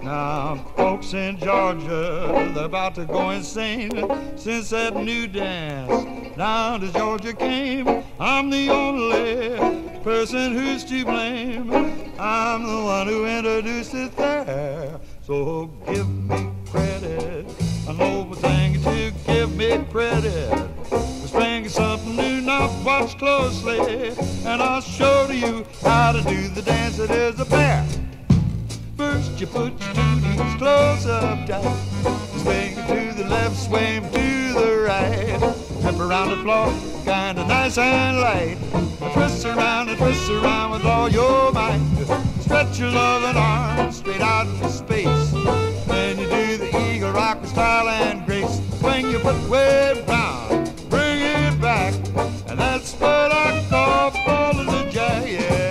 Now, folks in Georgia, they're about to go insane since that new dance down to Georgia came. I'm the only person who's to blame. I'm the one who introduced it there. So give me credit. I know the thing to give me credit. We're springing something new, now watch closely, and I'll show you how to do the dance. It is a pair. First you put your two knees close up tight. Swing to the left, swing to the right. Flip around the floor, kinda nice and light. Twist around and twist around with all your might. Stretch your loving arms straight out into space. Then you do the eagle rock with style and grace. Swing your foot way round, bring it back, and that's what I call falling the jack, yeah.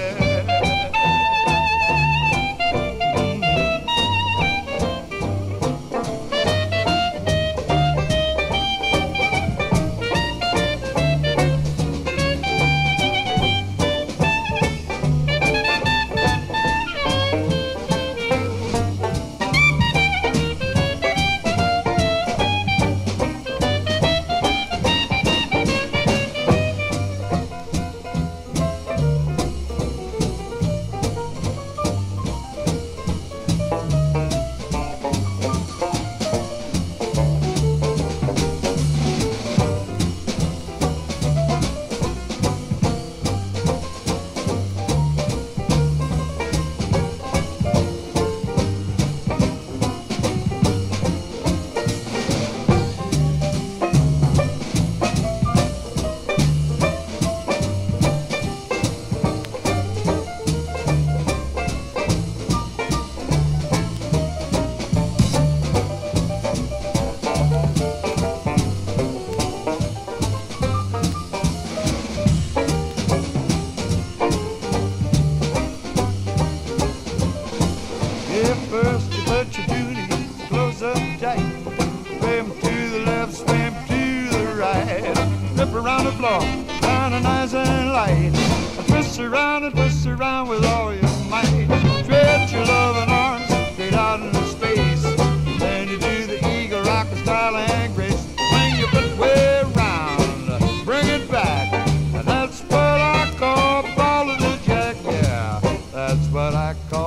First you put your two knees close up tight. Swim to the left, swim to the right. Flip around the floor, kinda nice and light. Twist around with all your might. Stretch your loving arms straight out into space. Then you do the eagle rock with style and grace. Swing your foot way round, bring it back, and that's what I call ball of the jack, yeah. That's what I call